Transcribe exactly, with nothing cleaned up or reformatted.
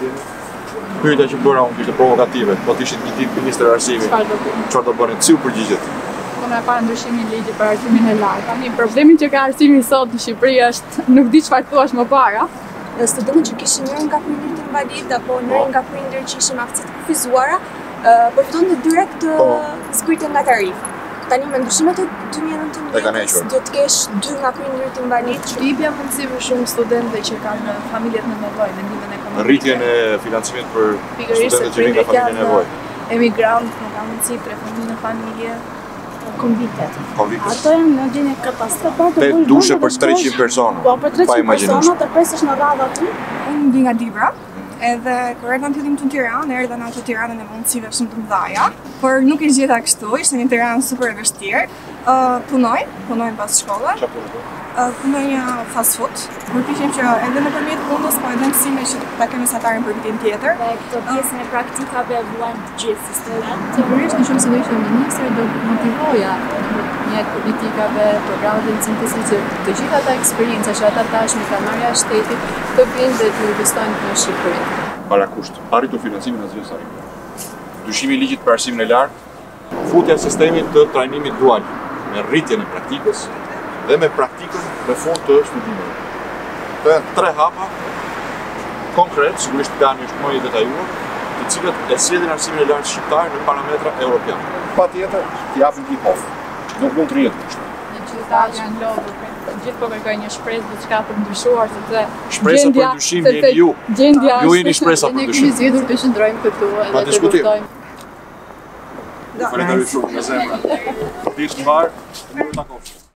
Pyetja që bëra unë ishte provokative, po të ishit një ditë ministër e arsimit. Çfarë do bëni? Çfarë do bëni? Si u përgjigjet? Unë e para ndryshimin e ligjit për arsimin e lartë. Tani problemi që ka arsimi sot në Shqipëri është nuk di çfarë thuash më para. Studentët që kishin njërin nga prindërit invalid apo njërin nga prindërit që ishin aftësi të kufizuara, përfitonte direkt zbritjen nga tarifa. Tani me ndryshimet e dy mijë e nëntëmbëdhjetë do të kesh dy nga prindërit invalid. Që i bja mundësi për shumë studentëve që kanë familjet në nevojë, vendimin ekonomik. Rritjen e financimit për studentët që vinë nga familje në nevojë. Emigrant nuk ka mundësi për fëmijë në familje. Konviktet. Konviktet. Ato janë në gjendje katastrofale. Te dushe për treqind persona. Po, për treqind persona të presësh në radhë aty. Unë vi nga Dibra, edhe kur erdha në fillim të në Tiranë, erdha në ato Tiranën e mundësive shumë të mëdhaja, por nuk ishte gjitha kështu, ishte një Tiranë super e vështirë. Uh, punoj, punoj pas shkolle. Çfarë punoj? Uh, punoj një fast food. Përpiqem që edhe nëpërmjet punës, po edhe mësime që ta kemi mesatarën për vitin tjetër. Dhe këto pjesën e praktikave vuajnë të gjithë si student. Sigurisht në shumë se do ishte ministër do motivoja një politikave, programeve në sintesi që të gjitha ata eksperjenca që ata tashmë kanë marrë jashtë shtetit të vinë dhe të investojnë në Shqipëri. Para kusht, arritur financimin asgjë sa rrit. Dyshimi i ligjit për arsimin e lartë, futja e sistemit të trajnimit dual me rritjen e praktikës dhe me praktikën në fund të studimeve. Këto janë tre hapa konkret, sigurisht plani është më i detajuar, të cilët e sjellin arsimin e lartë shqiptar në parametra evropian. Patjetër, t'i japin një hof. Nuk mund të rrihet kështu. Në qytetarë janë lodhur, gjithë po kërkojnë një shpresë diçka për ndryshuar, sepse shpresa për ndryshim jeni ju. Gjendja Ju jeni shpresa për ndryshim. Ne kemi zgjedhur të qëndrojmë këtu edhe të luftojmë. Faleminderit shumë, me zemra. Ditë mbar, ne u takojmë.